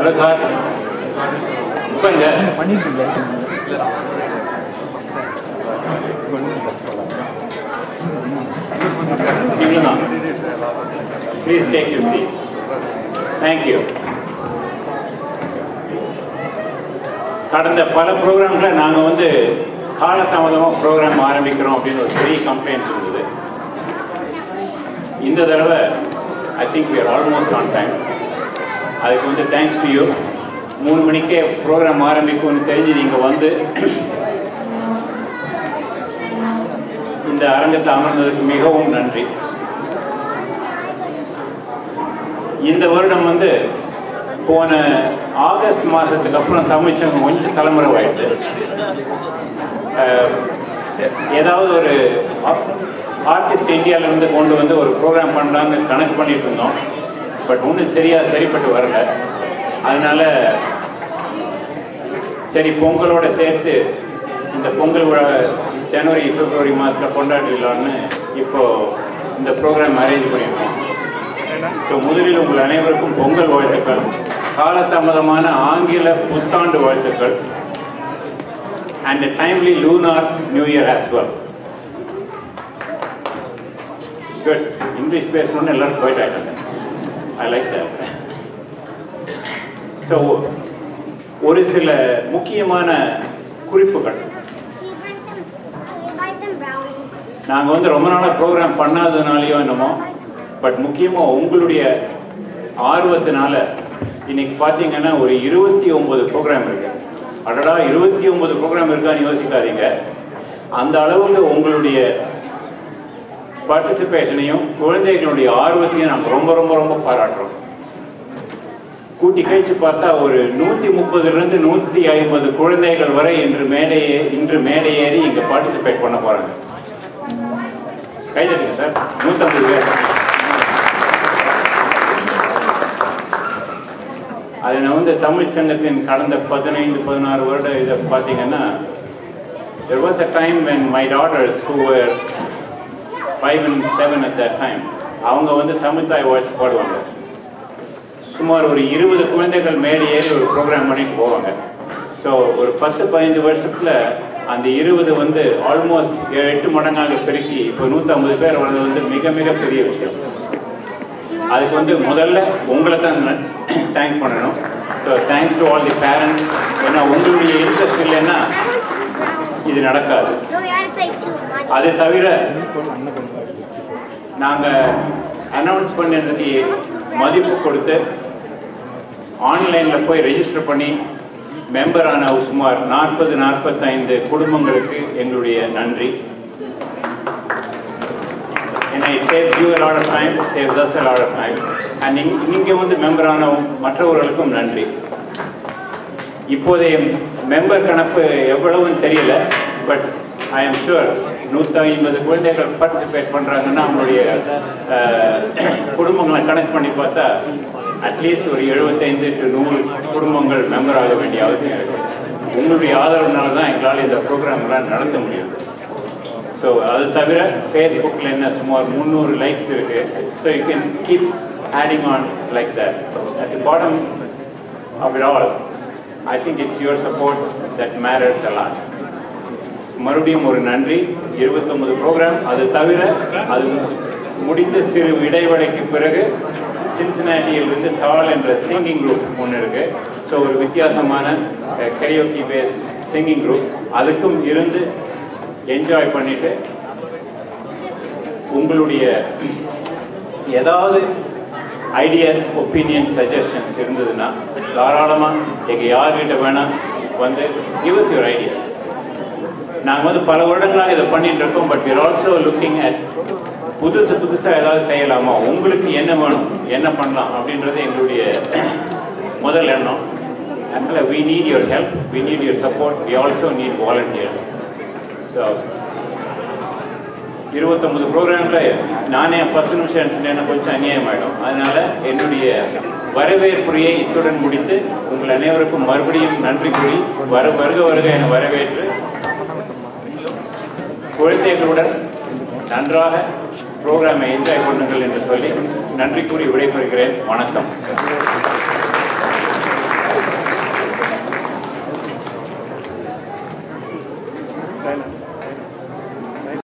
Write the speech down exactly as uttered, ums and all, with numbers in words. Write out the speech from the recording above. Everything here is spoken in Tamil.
ஹலோ சார், உட்காருங்க. நீங்களும் please take you seat. Thank you. கடந்த பல ப்ரோக்ராம்களை நாங்கள் வந்து காலதாமதமாக ப்ரோக்ராம் ஆரம்பிக்கிறோம் அப்படின்னு ஒரு பெரிய கம்ப்ளைண்ட் இருந்தது. இந்த தடவை I think we are almost on time. அதுக்கு வந்து தேங்க்ஸ் டு யூ. மூணு மணிக்கே ப்ரோக்ராம் ஆரம்பிக்கும்னு தெரிஞ்சு நீங்கள் வந்து இந்த அரங்கத்தில் அமர்ந்ததுக்கு மிகவும் நன்றி. இந்த வருடம் வந்து போன ஆகஸ்ட் மாதத்துக்கு அப்புறம் தமிழ்ச்சங்கம் கொஞ்சம் தலைமுறைவாயிடுது. ஏதாவது ஒரு ஆர்டிஸ்ட் இந்தியாவிலேருந்து கொண்டு வந்து ஒரு ப்ரோக்ராம் பண்ணலான்னு கணக்கு பண்ணிட்டு இருந்தோம். பட் ஒன்றும் சரியாக சரிப்பட்டு வரல. அதனால சரி, பொங்கலோட சேர்த்து இந்த பொங்கல் விழா ஜனவரி பிப்ரவரி மாதத்தில் கொண்டாடிடலான்னு இப்போது இந்த ப்ரோக்ராம் அரேஞ்ச் பண்ணியிருக்கோம். ஸோ முதலில் உங்கள் அனைவருக்கும் பொங்கல் வாழ்த்துக்கள், காலதாமதமான ஆங்கில புத்தாண்டு வாழ்த்துக்கள், and timely lunar new year as well. Good. English பேசணுன்னு எல்லாரும் போயிட்டாங்க. I like that. ஸோ ஒரு சில முக்கியமான குறிப்புகள். நாங்கள் வந்து ரொம்ப நாளாக ப்ரோக்ராம் பண்ணாததுனாலையோ என்னமோ, பட் முக்கியமாக உங்களுடைய ஆர்வத்தினால இன்னைக்கு பார்த்தீங்கன்னா ஒரு இருபத்தி ஒன்பது ப்ரோக்ராம் இருக்கு. அடடா, இருபத்தி ஒன்பது ப்ரோக்ராம் இருக்கான்னு யோசிக்காதீங்க. அந்த அளவுக்கு உங்களுடைய பார்ட்டிசிபேஷனையும் குழந்தைகளுடைய ஆர்வத்தையும் நாங்கள் ரொம்ப ரொம்ப ரொம்ப பாராட்டுறோம். கூட்டி கழிச்சு பார்த்தா ஒரு நூற்றி முப்பதுலேருந்து நூற்றி ஐம்பது குழந்தைகள் வரை இன்று மேடையே இன்று மேடை ஏறி இங்கே பார்ட்டிசிபேட் பண்ண போகிறாங்க. கைதட்டுங்க சார். நூற்றம்பது பேர். அதை நான் வந்து தமிழ் சங்கத்தின் கடந்த பதினைந்து பதினாறு வருட இதை பார்த்தீங்கன்னா, there was a time when my daughters who were five and seven at that time, அவங்க வந்து தமிழ் தாய் வாழ்த்து பாடுவாங்க. சுமார் ஒரு இருபது குழந்தைகள் மேடையேறி ஒரு ப்ரோக்ராம் பண்ணிட்டு போவாங்க. ஸோ ஒரு பத்து பதினைந்து வருஷத்துல அந்த இருபது வந்து ஆல்மோஸ்ட் எட்டு மடங்காக பெருக்கி இப்போ நூற்றம்பது பேர் வர்றது வந்து மிக மிக பெரிய விஷயம். அதுக்கு வந்து முதல்ல உங்களை தான் தேங்க் பண்ணணும். So thanks to all the parents. ஏன்னா உங்களுடைய இன்ட்ரெஸ்ட் இல்லைன்னா இது நடக்காது. அது தவிர நாங்கள் அனௌன்ஸ் பண்ணதுக்கு மதிப்பு கொடுத்து ஆன்லைனில் போய் ரெஜிஸ்டர் பண்ணி மெம்பரான சுமார் நாற்பது நாற்பத்தைந்து குடும்பங்களுக்கு எங்களுடைய நன்றி. ஏன்னா it saves you a lot of time, saves us a lot of time. and இங்கே வந்து மெம்பரான மற்றவர்களுக்கும் நன்றி. இப்போதைய மெம்பர் கணக்கு எவ்வளவுன்னு தெரியல, பட் ஐ எம் ஷுர் நூற்றி ஐம்பது குழந்தைகள் பார்ட்டிசிபேட் பண்ணுறாங்கன்னா அவங்களுடைய குடும்பங்களை கனெக்ட் பண்ணி பார்த்தா அட்லீஸ்ட் ஒரு எழுபத்தைந்து டு நூறு குடும்பங்கள் மெம்பர் ஆக வேண்டிய அவசியம் இருக்குது. உங்களுடைய ஆதரவுனால தான் எங்களால் இந்த ப்ரோக்ராம்லாம் நடத்த முடியுது. ஸோ அது தவிர ஃபேஸ்புக்கில் என்ன சுமார் முந்நூறு லைக்ஸ் இருக்குது. So you can keep adding on like that. At the bottom of it all I think it's your support that matters a lot. மறுபடியும் ஒரு நன்றி. இருபத்தொன்பது ப்ரோக்ராம். அது தவிர அது முடிந்த சிறு இடைவெளிக்கு பிறகு சின்சினாட்டியிலிருந்து தாள் என்ற சிங்கிங் குரூப் ஒன்று இருக்குது. ஸோ ஒரு வித்தியாசமான கரியோக்கி பேஸ்ட் சிங்கிங் குரூப், அதுக்கும் இருந்து என்ஜாய் பண்ணிட்டு உங்களுடைய ஏதாவது ஐடியாஸ், ஒப்பீனியன்ஸ், சஜஷன்ஸ் இருந்ததுன்னா தாராளமாக எங்கள் யார்கிட்ட வேணால் வந்து கிவ் us your ideas. நாங்கள் வந்து பல வருடங்களாக இதை பண்ணிட்டு இருக்கோம். But we are also looking at புதுசு புதுசாக ஏதாவது செய்யலாமா, உங்களுக்கு என்ன வேணும், என்ன பண்ணலாம் அப்படின்றது எங்களுடைய முதல் எண்ணம். அதனால் we need your help, we need your support, we also need volunteers. So இருபத்தொம்பது ப்ரோக்ராமில் நானே பத்து நிமிஷம் எடுத்துட்டேன்னா கொஞ்சம் அநியாயம் ஆகிடும். அதனால் என்னுடைய வரவேற்புரையை இத்துடன் முடித்து உங்கள் அனைவருக்கும் மறுபடியும் நன்றி கூறி வர வருக வருக என வரவேற்று குழந்தைகளுடன் நன்றாக ப்ரோக்ராமை என்ஜாய் பண்ணுங்கள் என்று சொல்லி நன்றி கூறி விடைபெறுகிறேன். வணக்கம். ட்ரைனர்